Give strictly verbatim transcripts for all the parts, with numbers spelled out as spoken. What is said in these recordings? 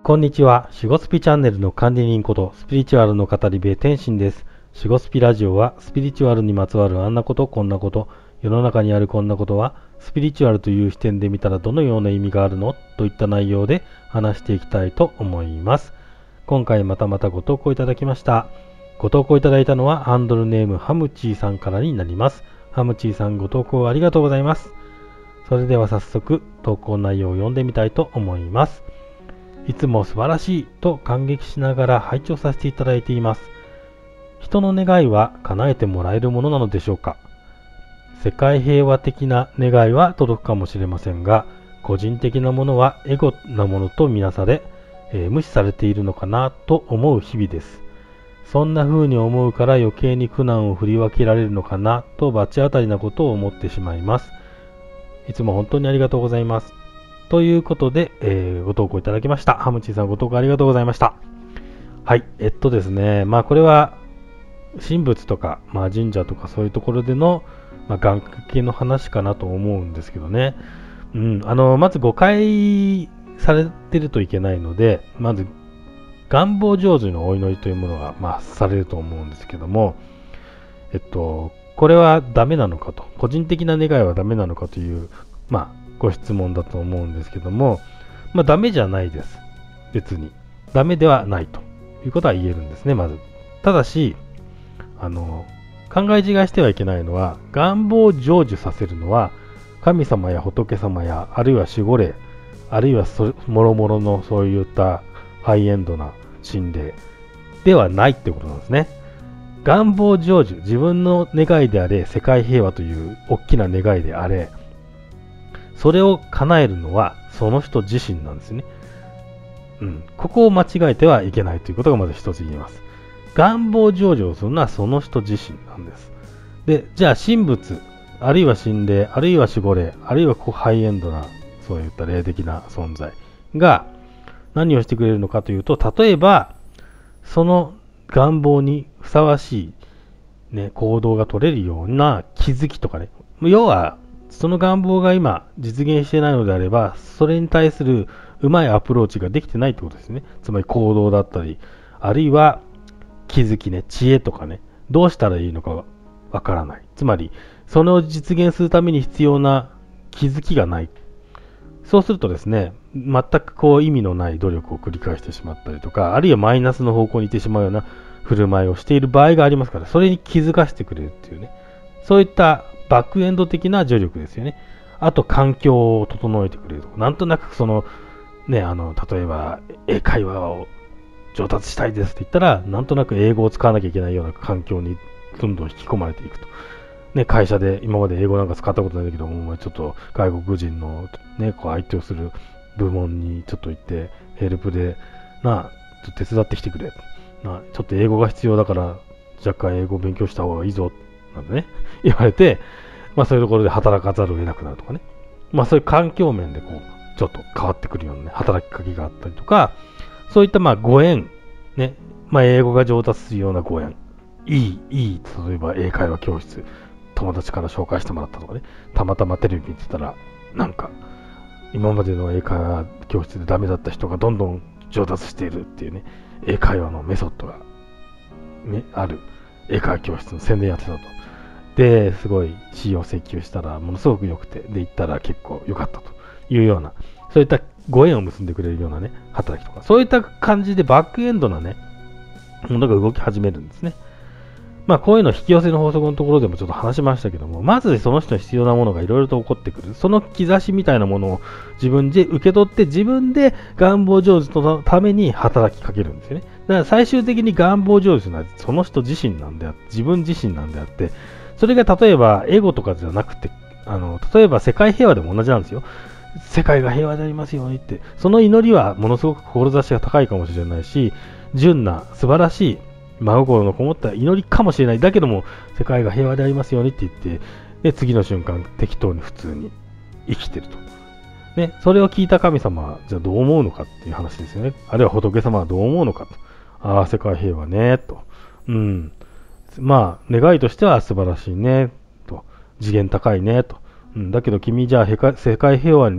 こんにちは。シゴスピチャンネルの管理人ことスピリチュアルの語り部天心です。シゴスピラジオはスピリチュアルにまつわるあんなことこんなこと、世の中にあるこんなことはスピリチュアルという視点で見たらどのような意味があるのといった内容で話していきたいと思います。今回またまたご投稿いただきました。ご投稿いただいたのはハンドルネームハムチーさんからになります。ハムチーさん、ご投稿ありがとうございます。それでは早速投稿内容を読んでみたいと思います。いつも素晴らしいと感激しながら拝聴させていただいています。人の願いは叶えてもらえるものなのでしょうか。世界平和的な願いは届くかもしれませんが、個人的なものはエゴなものとみなされ、えー、無視されているのかなと思う日々です。そんな風に思うから余計に苦難を振り分けられるのかなと罰当たりなことを思ってしまいます。いつも本当にありがとうございます。ということで、えー、ご投稿いただきました。ハムチーさん、ご投稿ありがとうございました。はい、えっとですね、まあこれは神仏とか、まあ、神社とかそういうところでの、まあ、願掛けの話かなと思うんですけどね。うん、あのまず誤解されてるといけないので、まず願望成就のお祈りというものが、まあ、されると思うんですけども、えっと、これはダメなのかと、個人的な願いはダメなのかという、まあ、ご質問だと思うんですけども、まあ、ダメじゃないです。別に。ダメではないということは言えるんですね、まず。ただし、あの、考え違いしてはいけないのは、願望を成就させるのは、神様や仏様や、あるいは守護霊、あるいはそもろもろのそういったハイエンドな神霊ではないってことなんですね。願望成就、自分の願いであれ、世界平和という大きな願いであれ、それを叶えるのはその人自身なんですね。うん。ここを間違えてはいけないということがまず一つ言えます。願望成就をするのはその人自身なんです。で、じゃあ神仏、あるいは神霊、あるいは守護霊、あるいはハイエンドな、そういった霊的な存在が何をしてくれるのかというと、例えば、その願望にふさわしい、ね、行動が取れるような気づきとかね、要は、その願望が今実現していないのであれば、それに対するうまいアプローチができてないってことですね。つまり行動だったり、あるいは気づきね、知恵とかね、どうしたらいいのかわからない。つまり、それを実現するために必要な気づきがない。そうするとですね、全くこう意味のない努力を繰り返してしまったりとか、あるいはマイナスの方向に行ってしまうような振る舞いをしている場合がありますから、それに気づかせてくれるっていうね、そういったバックエンド的な助力ですよね。あと環境を整えてくれるとか、なんとなくその、ね、あの、例えば英会話を上達したいですって言ったら、なんとなく英語を使わなきゃいけないような環境にどんどん引き込まれていくと。ね、会社で今まで英語なんか使ったことないんだけども、ちょっと外国人の、ね、こう相手をする部門にちょっと行って、ヘルプで、なあ、ちょっと手伝ってきてくれ。なあ、ちょっと英語が必要だから、若干英語を勉強した方がいいぞ。なんてね、言われて、まあそういうところで働かざるを得なくなるとかね。まあそういう環境面でこう、ちょっと変わってくるようなね、働きかけがあったりとか、そういったまあご縁、ね、まあ英語が上達するようなご縁。いい、いい、例えば英会話教室、友達から紹介してもらったとかね、たまたまテレビ見てたら、なんか、今までの英会話教室でダメだった人がどんどん上達しているっていうね、英会話のメソッドが、ね、ある英会話教室の宣伝やってたと。で、すごい使用請求したらものすごく良くて、で、行ったら結構良かったというような、そういったご縁を結んでくれるようなね、働きとか、そういった感じでバックエンドなね、ものが動き始めるんですね。まあこういうの引き寄せの法則のところでもちょっと話しましたけども、まずその人に必要なものがいろいろと起こってくる。その兆しみたいなものを自分で受け取って自分で願望成就のために働きかけるんですよね。だから最終的に願望成就するのはその人自身なんであって、自分自身なんであって、それが例えばエゴとかじゃなくて、あの、例えば世界平和でも同じなんですよ。世界が平和でありますようにって、その祈りはものすごく志が高いかもしれないし、純な素晴らしい真心のこもった祈りかもしれない。だけども、世界が平和でありますようにって言って、で、次の瞬間、適当に普通に生きてると。ね、それを聞いた神様は、じゃあどう思うのかっていう話ですよね。あるいは仏様はどう思うのかと。ああ、世界平和ね、と。うん。まあ、願いとしては素晴らしいね、と。次元高いね、と。うん、だけど君じゃあ世界平和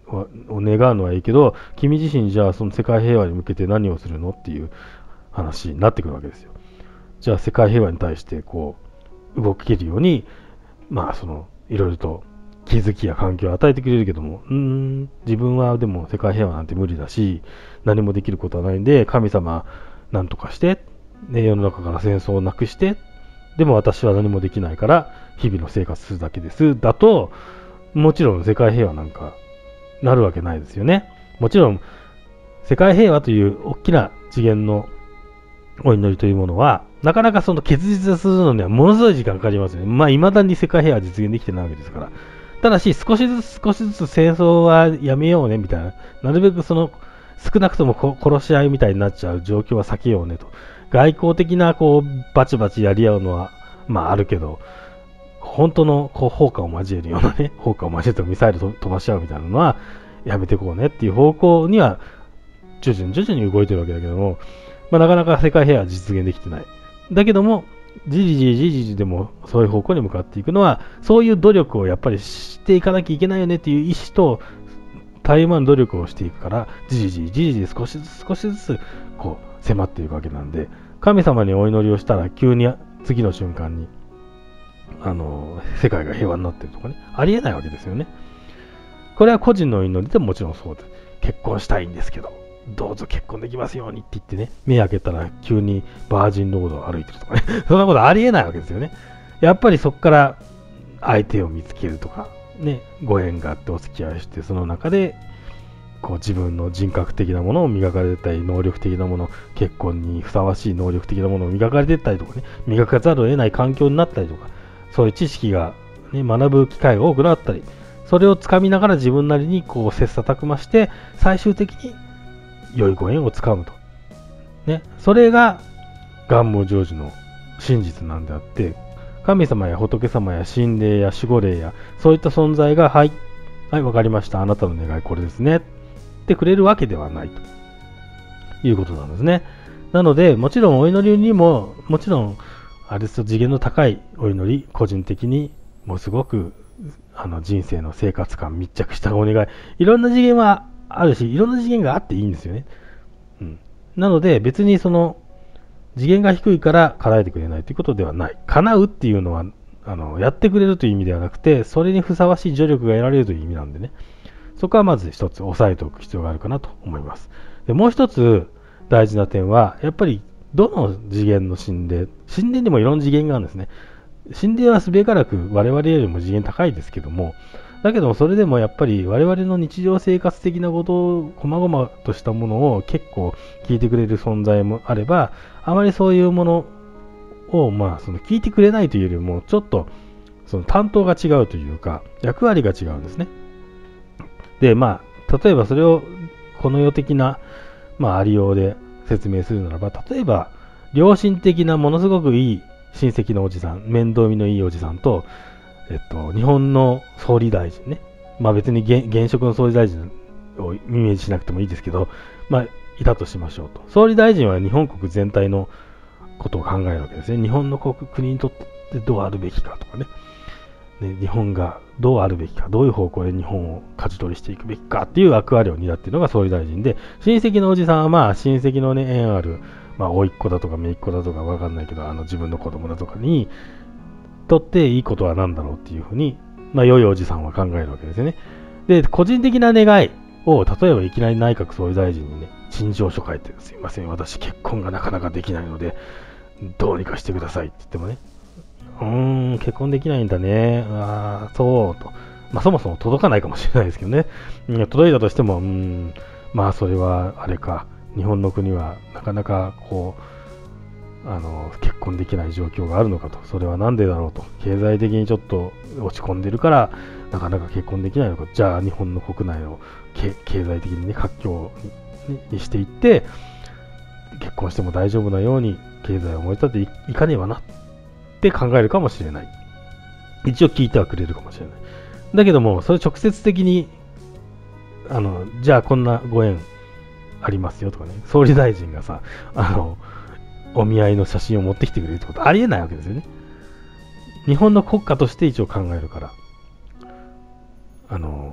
を願うのはいいけど、君自身じゃあその世界平和に向けて何をするのっていう話になってくるわけですよ。じゃあ世界平和に対してこう動けるように、まあそのいろいろと気づきや環境を与えてくれるけども、うーん、自分はでも世界平和なんて無理だし、何もできることはないんで、神様なんとかして、ね、世の中から戦争をなくして、でも私は何もできないから日々の生活するだけですだと、もちろん世界平和なんかなるわけないですよね。もちろん世界平和という大きな次元のお祈りというものはなかなかその結実するのにはものすごい時間かかりますよね。まあ未だに世界平和は実現できてないわけですから。ただし少しずつ少しずつ戦争はやめようねみたいな、なるべくその少なくとも殺し合いみたいになっちゃう状況は避けようねと。外交的なこうバチバチやり合うのはまああるけど、本当のこう砲火を交えるようなね、砲火を交えてミサイル飛ばし合うみたいなのはやめていこうねっていう方向には徐々に徐々に動いてるわけだけども、まあ、なかなか世界平和は実現できてない。だけども、じりじりじりじりでもそういう方向に向かっていくのは、そういう努力をやっぱりしていかなきゃいけないよねっていう意思と、絶え間の努力をしていくから、じりじりじりじり少しずつ少しずつこう迫っていくわけなんで、神様にお祈りをしたら急に次の瞬間にあの世界が平和になってるとかね、ありえないわけですよね。これは個人の祈りでももちろんそうです。結婚したいんですけど、どうぞ結婚できますようにって言ってね、目開けたら急にバージンロードを歩いてるとかね、そんなことありえないわけですよね。やっぱりそこから相手を見つけるとか、ね、ご縁があってお付き合いして、その中でこう自分の人格的なものを磨かれたり、能力的なもの、結婚にふさわしい能力的なものを磨かれていったりとかね、磨かざるを得ない環境になったりとか、そういう知識が、ね、学ぶ機会が多くなったり、それをつかみながら自分なりにこう切磋琢磨して、最終的に良いご縁をつかむと。ね、それが願望成就の真実なんであって、神様や仏様や神霊や守護霊やそういった存在が、はい、はい、わかりました、あなたの願いこれですねってくれるわけではないということなんですね。なので、もちろんお祈りにも、もちろん、あれですと次元の高いお祈り、個人的にもうすごくあの人生の生活感密着したお願い、いろんな次元はあるし、いろんな次元があっていいんですよね。うん、なので、別にその次元が低いから叶えてくれないということではない。叶うっていうのは、あのやってくれるという意味ではなくて、それにふさわしい助力が得られるという意味なんでね。そこはまず一つ押さえておく必要があるかなと思います。でもう一つ大事な点は、やっぱりどの次元の神霊、神霊にもいろんな次元があるんですね。神霊はすべからく我々よりも次元高いですけども、だけどもそれでもやっぱり我々の日常生活的なことを細々としたものを結構聞いてくれる存在もあれば、あまりそういうものをまあその聞いてくれないというよりもちょっとその担当が違うというか役割が違うんですね。でまあ例えばそれをこの世的なまあありようで説明するならば、例えば良心的なものすごくいい親戚のおじさん、面倒見のいいおじさんと、えっと、日本の総理大臣ね、まあ別に 現, 現職の総理大臣をイメージしなくてもいいですけど、まあいたとしましょうと。総理大臣は日本国全体のことを考えるわけですね。日本の国国にとってどうあるべきかとかね。ね、日本がどうあるべきか、どういう方向で日本を舵取りしていくべきかっていう役割を担っているのが総理大臣で、親戚のおじさんはまあ親戚のね、縁ある、まあ、甥っ子だとか姪っ子だとかわかんないけど、あの自分の子供だとかにとっていいことは何だろうっていうふうに、まあ、良いおじさんは考えるわけですよね。で、個人的な願いを、例えばいきなり内閣総理大臣にね、陳情書書いて、すいません、私結婚がなかなかできないので、どうにかしてくださいって言ってもね、うーん、結婚できないんだね、ああ、そうと。まあ、そもそも届かないかもしれないですけどね。届いたとしても、うーん、まあ、それはあれか。日本の国はなかなかこうあの結婚できない状況があるのかと、それはなんでだろうと、経済的にちょっと落ち込んでるからなかなか結婚できないのか、じゃあ日本の国内を経済的にね活況に、にしていって結婚しても大丈夫なように経済を盛り立てていかねばなって考えるかもしれない。一応聞いてはくれるかもしれない。だけどもそれ直接的にあのじゃあこんなご縁ありますよとかね、総理大臣がさ、あの、お見合いの写真を持ってきてくれるってことありえないわけですよね。日本の国家として一応考えるから、あの、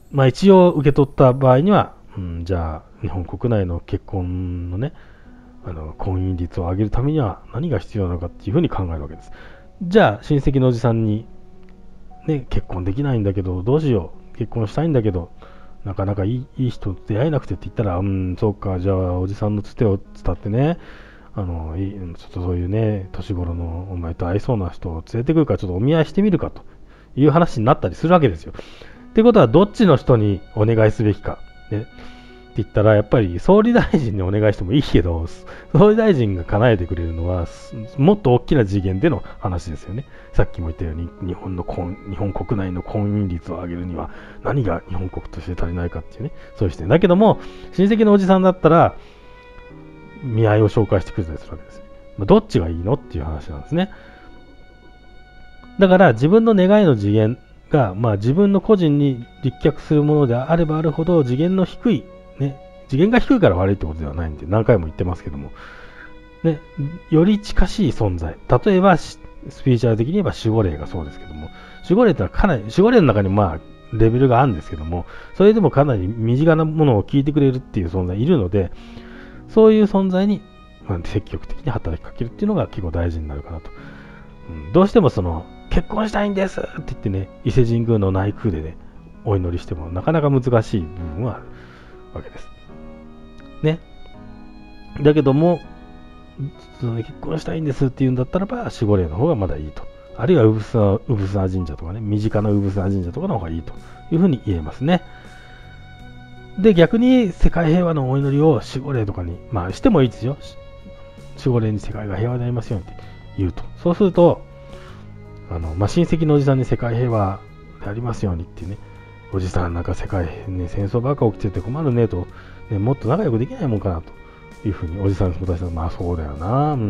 まあ一応受け取った場合には、うん、じゃあ日本国内の結婚のね、あの婚姻率を上げるためには何が必要なのかっていうふうに考えるわけです。じゃあ親戚のおじさんに、ね、結婚できないんだけどどうしよう、結婚したいんだけどなかなかいい、いい人出会えなくてって言ったら、うん、そうか、じゃあおじさんのつてを伝ってね、あのいちょっとそういうね、年頃のお前と合いそうな人を連れてくるからちょっとお見合いしてみるかという話になったりするわけですよ。ってことはどっちの人にお願いすべきか、ね、って言ったらやっぱり総理大臣にお願いしてもいいけど、総理大臣が叶えてくれるのはもっと大きな次元での話ですよね。さっきも言ったように日本の婚日本国内の婚姻率を上げるには何が日本国として足りないかっていうね、そういう視点だけども、親戚のおじさんだったら見合いを紹介してくれたりするわけですよ。まあ、どっちがいいのっていう話なんですね。だから自分の願いの次元が、まあ、自分の個人に立脚するものであればあるほど次元の低い、ね、次元が低いから悪いってことではないんで何回も言ってますけども、ね、より近しい存在、例えばスピリチュアル的に言えば守護霊がそうですけども、守護霊ってのはかなり守護霊の中にまあレベルがあるんですけども、それでもかなり身近なものを聞いてくれるっていう存在いるので、そういう存在に、まあ、積極的に働きかけるっていうのが結構大事になるかなと、うん、どうしてもその結婚したいんですって言ってね、伊勢神宮の内宮でねお祈りしてもなかなか難しい部分はあるわけですね。だけどもその結婚したいんですっていうんだったらば守護霊の方がまだいいと、あるいは産砂神社とかね、身近な産砂神社とかの方がいいというふうに言えますね。で逆に世界平和のお祈りを守護霊とかに、まあしてもいいですよ。守護霊に世界が平和でありますようにって言うと、そうするとあの、まあ、親戚のおじさんに世界平和でありますようにっていうね、おじさんなんか世界、ね、戦争ばっか起きてて困るねと、ね、もっと仲良くできないもんかなというふうにおじさんに答えたら、まあそうだよな、うん、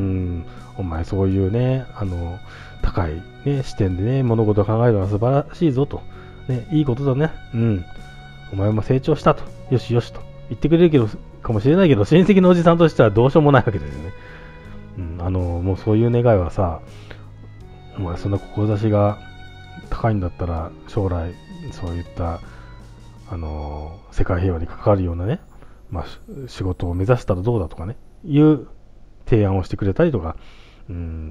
お前そういうね、あの高い、ね、視点でね物事を考えるのは素晴らしいぞと、ね、いいことだね、うん、お前も成長したと、よしよしと言ってくれるけどかもしれないけど、親戚のおじさんとしてはどうしようもないわけですよね。うん、あのもうそういう願いはさ、お前そんな志が高いんだったら将来そういったあの世界平和に関わるようなね、まあ、仕事を目指したらどうだとかねいう提案をしてくれたりとか、うん、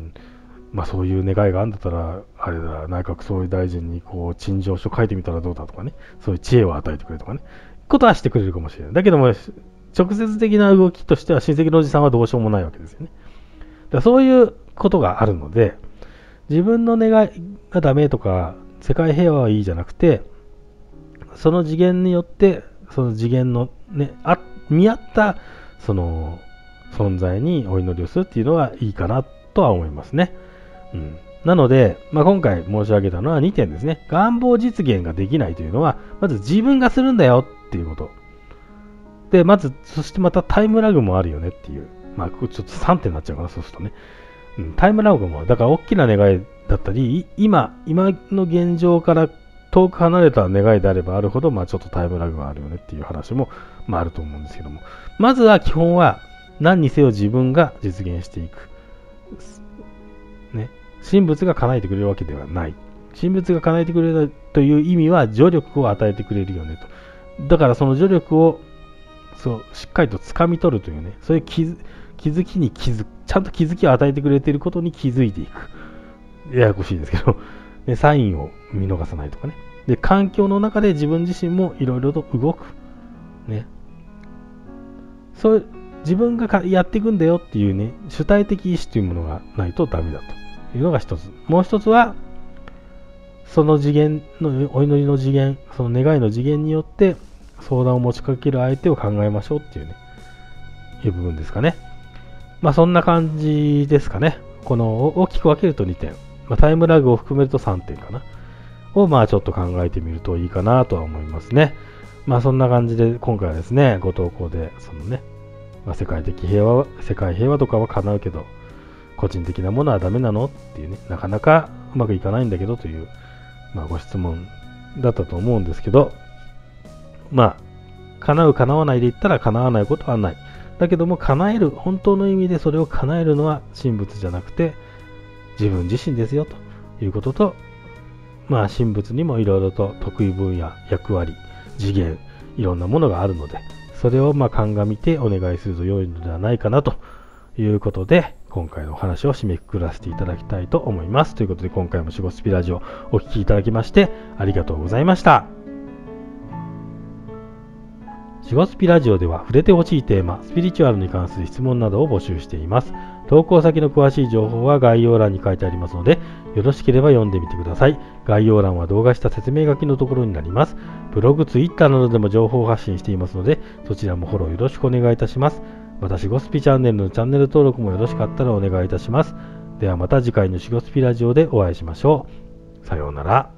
まあ、そういう願いがあるんだったらあれだ、内閣総理大臣にこう陳情書書いてみたらどうだとかね、そういう知恵を与えてくれるとかね、ことはしてくれるかもしれない。だけども直接的な動きとしては親戚のおじさんはどうしようもないわけですよね。だからそういうことがあるので、自分の願いがダメとか世界平和はいいじゃなくて、その次元によってその次元のね、あ見合ったその存在にお祈りをするっていうのはいいかなとは思いますね。うん、なので、まあ、今回申し上げたのはにてんですね。願望実現ができないというのは、まず自分がするんだよっていうこと。で、まず、そしてまたタイムラグもあるよねっていう。まあ、ちょっとさんてんになっちゃうかな、そうするとね。うん、タイムラグもある。だから大きな願いだったり、今、今の現状から遠く離れた願いであればあるほど、まあ、ちょっとタイムラグがあるよねっていう話も、まあ、あると思うんですけども。まずは基本は、何にせよ自分が実現していく。ね。神仏が叶えてくれるわけではない。神仏が叶えてくれるという意味は、助力を与えてくれるよねと。だからその助力を、そう、しっかりと掴み取るというね、そういう気づ気づきに気づく、ちゃんと気づきを与えてくれていることに気づいていく。ややこしいですけど、ね、サインを見逃さないとかね。で、環境の中で自分自身もいろいろと動く。ね。そういう、自分がやっていくんだよっていうね、主体的意志というものがないとダメだというのが一つ。もう一つは、その次元の、お祈りの次元、その願いの次元によって相談を持ちかける相手を考えましょうっていうね、いう部分ですかね。まあそんな感じですかね。この大きく分けるとにてん。まあ、タイムラグを含めるとさんてんかな。をまあちょっと考えてみるといいかなとは思いますね。まあそんな感じで今回はですね、ご投稿で、そのね、まあ、世界的平和、世界平和とかは叶うけど、個人的なものはダメなのっていうね、なかなかうまくいかないんだけどという、まあご質問だったと思うんですけど、まあ、叶う叶わないで言ったら叶わないことはない。だけども叶える、本当の意味でそれを叶えるのは神仏じゃなくて自分自身ですよということと、まあ神仏にもいろいろと得意分野、役割、 次元、いろんなものがあるので、それをまあ鑑みてお願いすると良いのではないかなということで、今回のお話を締めくくらせていただきたいと思います。ということで、今回もシゴスピラジオお聞きいただきましてありがとうございました。シゴスピラジオでは触れてほしいテーマ、スピリチュアルに関する質問などを募集しています。投稿先の詳しい情報は概要欄に書いてありますので、よろしければ読んでみてください。概要欄は動画下説明書きのところになります。ブログ、ツイッターなどでも情報を発信していますので、そちらもフォローよろしくお願いいたします。また、シゴスピチャンネルのチャンネル登録もよろしかったらお願いいたします。ではまた次回のシゴスピラジオでお会いしましょう。さようなら。